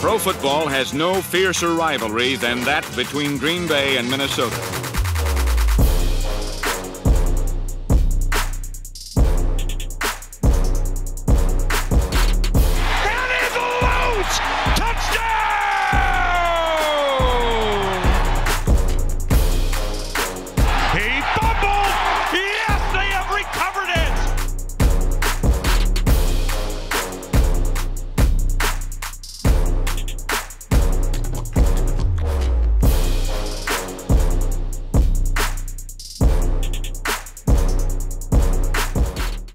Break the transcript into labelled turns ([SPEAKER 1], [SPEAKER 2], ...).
[SPEAKER 1] Pro football has no fiercer rivalry than that between Green Bay and Minnesota.